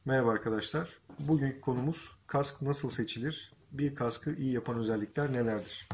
Merhaba arkadaşlar. Bugünkü konumuz kask nasıl seçilir? Bir kaskı iyi yapan özellikler nelerdir?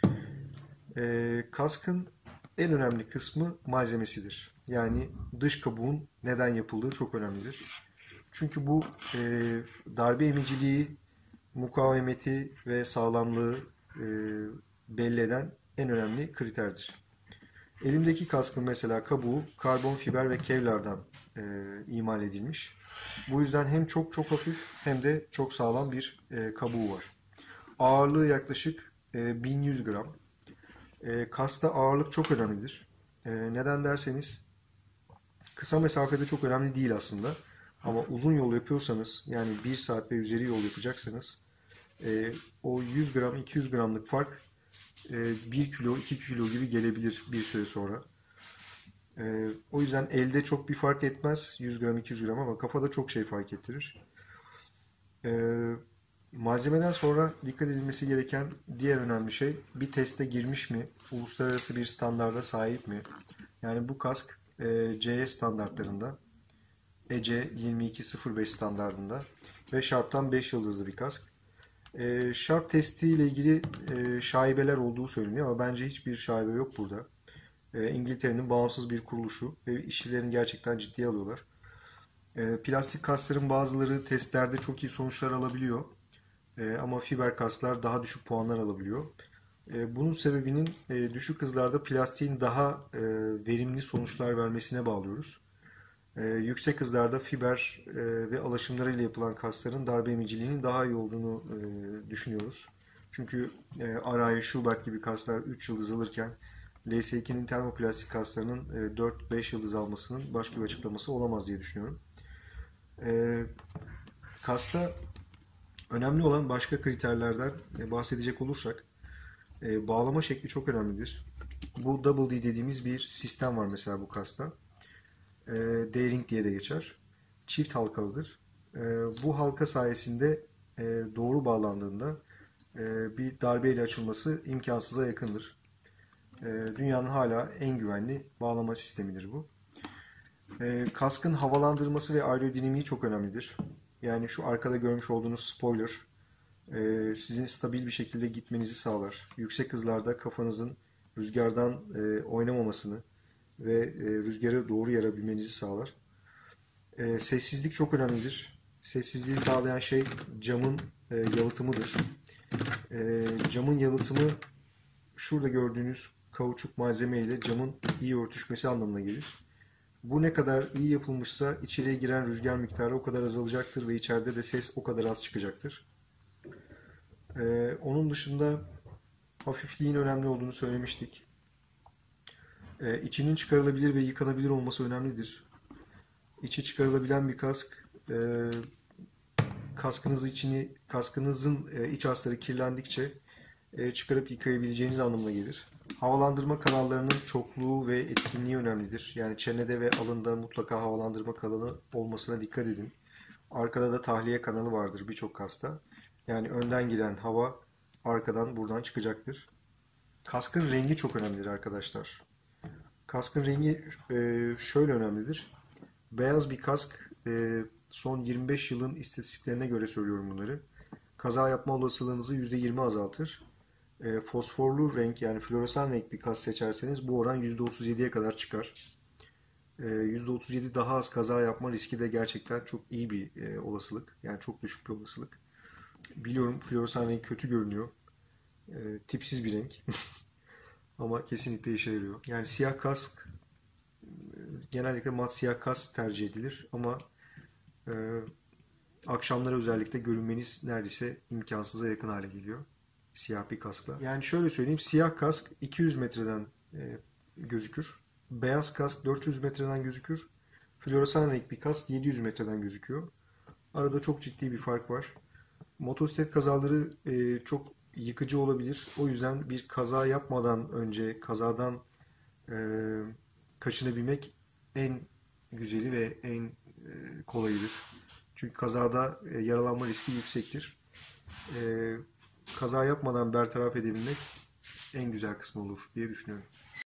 Kaskın en önemli kısmı malzemesidir. Yani dış kabuğun neden yapıldığı çok önemlidir. Çünkü bu e, darbe emiciliği, mukavemeti ve sağlamlığı e, belli eden en önemli kriterdir. Elimdeki kaskın mesela kabuğu karbon fiber ve kevlardan imal edilmiş. Bu yüzden hem çok çok hafif hem de çok sağlam bir kabuğu var. Ağırlığı yaklaşık 1100 gram. Kaskta ağırlık çok önemlidir. Neden derseniz kısa mesafede çok önemli değil aslında. Ama uzun yol yapıyorsanız yani 1 saat ve üzeri yol yapacaksanız o 100 gram 200 gramlık fark 1 kilo 2 kilo gibi gelebilir bir süre sonra. O yüzden elde çok bir fark etmez 100 gram 200 gram ama kafada çok şey fark ettirir. Ee, Malzemeden sonra dikkat edilmesi gereken diğer önemli şey bir teste girmiş mi, uluslararası bir standarda sahip mi? Yani bu kask CE standartlarında, EC 2205 standartında ve Sharp'tan 5 yıldızlı bir kask. Sharp testi ile ilgili şaibeler olduğu söyleniyor ama bence hiçbir şaibe yok burada. İngiltere'nin bağımsız bir kuruluşu ve işçilerini gerçekten ciddiye alıyorlar. Plastik kasların bazıları testlerde çok iyi sonuçlar alabiliyor. Ama fiber kaslar daha düşük puanlar alabiliyor. Bunun sebebinin düşük hızlarda plastiğin daha verimli sonuçlar vermesine bağlıyoruz. Yüksek hızlarda fiber ve alaşımlarıyla yapılan kasların darbe emiciliğinin daha iyi olduğunu düşünüyoruz. Çünkü Arai, Schubert gibi kaslar 3 yıldız alırken LS2'nin termoplastik kaslarının 4-5 yıldız almasının başka bir açıklaması olamaz diye düşünüyorum. Kasta önemli olan başka kriterlerden bahsedecek olursak bağlama şekli çok önemlidir. Bu Double D dediğimiz bir sistem var mesela bu kasta. D-ring diye de geçer. Çift halkalıdır. Bu halka sayesinde doğru bağlandığında bir darbeyle açılması imkansıza yakındır. Dünyanın hala en güvenli bağlama sistemidir bu. Kaskın havalandırması ve aerodinamiği çok önemlidir. Yani şu arkada görmüş olduğunuz spoiler sizin stabil bir şekilde gitmenizi sağlar. Yüksek hızlarda kafanızın rüzgardan oynamamasını ve rüzgarı doğru yarabilmenizi sağlar. Sessizlik çok önemlidir. Sessizliği sağlayan şey camın yalıtımıdır. Camın yalıtımı şurada gördüğünüz kauçuk malzeme ile camın iyi örtüşmesi anlamına gelir. Bu ne kadar iyi yapılmışsa içeriye giren rüzgar miktarı o kadar azalacaktır ve içeride de ses o kadar az çıkacaktır. Onun dışında hafifliğin önemli olduğunu söylemiştik. İçinin çıkarılabilir ve yıkanabilir olması önemlidir. İçi çıkarılabilen bir kask, kaskınızın iç astarı kirlendikçe çıkarıp yıkayabileceğiniz anlamına gelir. Havalandırma kanallarının çokluğu ve etkinliği önemlidir. Yani çenede ve alında mutlaka havalandırma kanalı olmasına dikkat edin. Arkada da tahliye kanalı vardır birçok kasta. Yani önden giren hava arkadan buradan çıkacaktır. Kaskın rengi çok önemlidir arkadaşlar. Kaskın rengi şöyle önemlidir. Beyaz bir kask son 25 yılın istatistiklerine göre söylüyorum bunları. Kaza yapma olasılığınızı %20 azaltır. Fosforlu renk yani floresan renk bir kask seçerseniz bu oran %37'ye kadar çıkar. %37 daha az kaza yapma riski de gerçekten çok iyi bir olasılık. Yani çok düşük bir olasılık. Biliyorum floresan renk kötü görünüyor. Tipsiz bir renk. Ama kesinlikle işe yarıyor. Yani siyah kask genellikle mat siyah kask tercih edilir ama e, akşamları özellikle görünmeniz neredeyse imkansıza yakın hale geliyor. Siyah bir kaskla. Yani şöyle söyleyeyim siyah kask 200 metreden gözükür. Beyaz kask 400 metreden gözükür. Floresan renk bir kask 700 metreden gözüküyor. Arada çok ciddi bir fark var. Motosiklet kazaları çok yıkıcı olabilir. O yüzden bir kaza yapmadan önce kazadan e, kaçınabilmek en güzeli ve en kolayıdır. Çünkü kazada yaralanma riski yüksektir. Kaza yapmadan bertaraf edebilmek en güzel kısmı olur diye düşünüyorum.